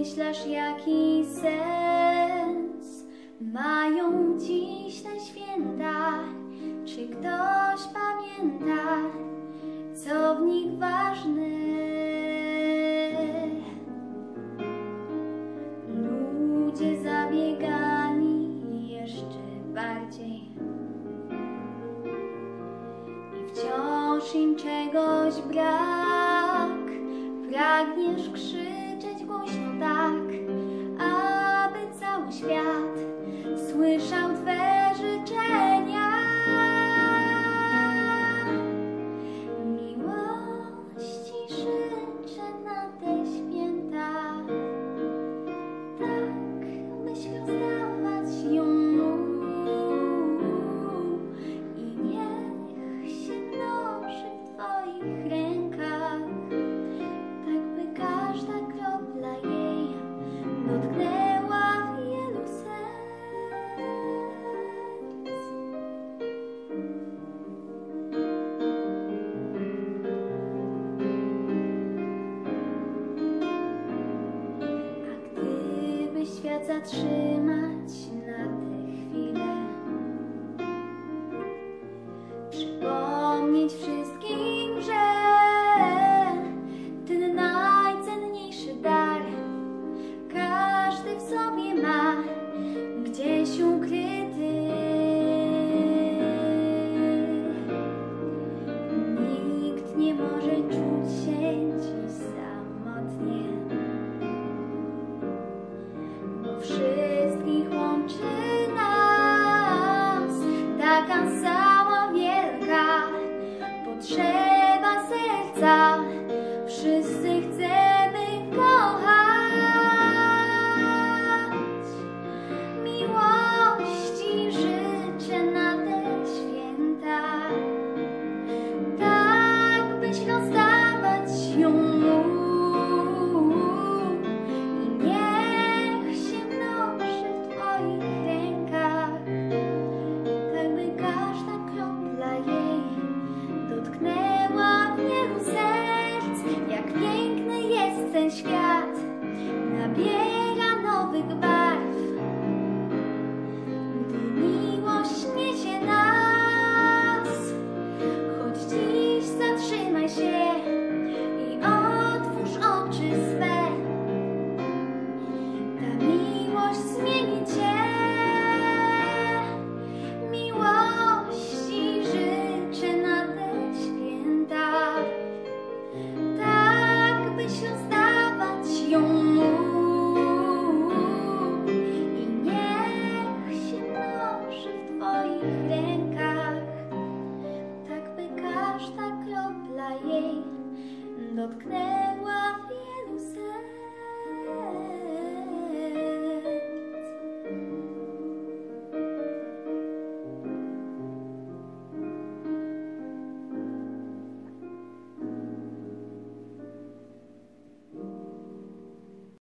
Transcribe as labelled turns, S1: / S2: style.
S1: Myślasz, jaki sens mają dziś te święta? Czy ktoś pamięta, co w nich ważne? Ludzie zabiegani jeszcze bardziej i wciąż im czegoś brak. Pragniesz krzyczeć głośno tak, aby cały świat słyszał Twe życzenia. Miłości życzę na te święta, tak byś rozdawać ją i niech się mnoży w Twoich rękach, tak by każda kropla jej dotknęła wielu serc. A gdyby świat zatrzymać na tę chwilę, przypomnieć wszystkim, że ten najcenniejszy dar każdy w sobie ma gdzieś ukryty. Nikt nie może czuć się dziś samotnie, bo wszystkich łączy nas taka sama wielka potrzeba serca. Wszyscy chcemy kochać. Miłości życzę na te święta, tak byś rozdawać ją mógł i niech się mnoży w Twoich rękach, tak by każda kropla jej dotknęła wielu serc. Jak piękny jest ten świat, nabiera nowych barw.